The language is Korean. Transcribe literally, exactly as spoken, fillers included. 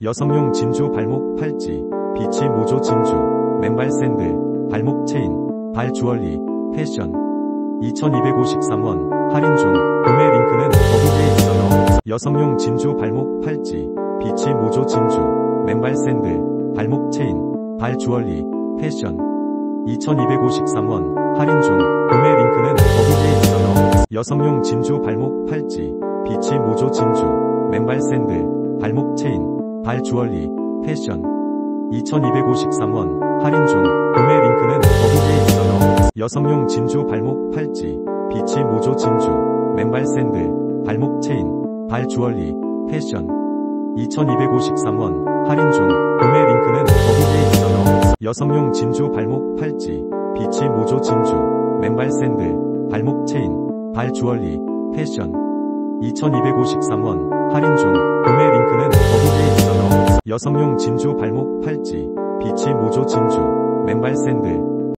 여성용 진주 발목 팔찌, 비치 모조 진주, 맨발 샌들, 발목 체인, 발 주얼리, 패션. 이천이백오십삼 원 할인 중. 구매 링크는 더보기에 있어요. 여성용 진주 발목 팔찌, 비치 모조 진주, 맨발 샌들, 발목 체인, 발 주얼리, 패션. 이천이백오십삼 원 할인 중. 구매 링크는 더보기에 있어요. 여성용 진주 발목 팔찌, 비치 모조 진주, 맨발 샌들, 발목 체인, 발 주얼리, 패션. 이천이백오십삼 원 할인 중. 구매 링크는 더보기에 있어요. 여성용 진주 발목 팔찌, 비치 모조 진주, 맨발 샌들, 발목 체인, 발 주얼리, 패션. 이천이백오십삼 원 할인 중. 구매 링크는 더보기에 있어요. 여성용 진주 발목 팔찌, 비치 모조 진주, 맨발 샌들, 발목 체인, 발 주얼리, 패션. 이천이백오십삼 원 할인 중. 구매 링크는 더보기에 있어요. 여성용 진주 발목 팔찌, 비치 모조 진주, 맨발 샌들,